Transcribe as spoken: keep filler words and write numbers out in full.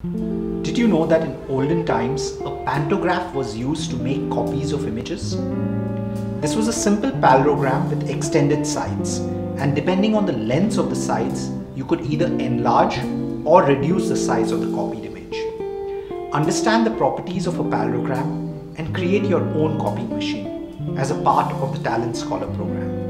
Did you know that in olden times, a pantograph was used to make copies of images? This was a simple parallelogram with extended sides, and depending on the lengths of the sides, you could either enlarge or reduce the size of the copied image. Understand the properties of a parallelogram and create your own copying machine as a part of the Talent Scholar program.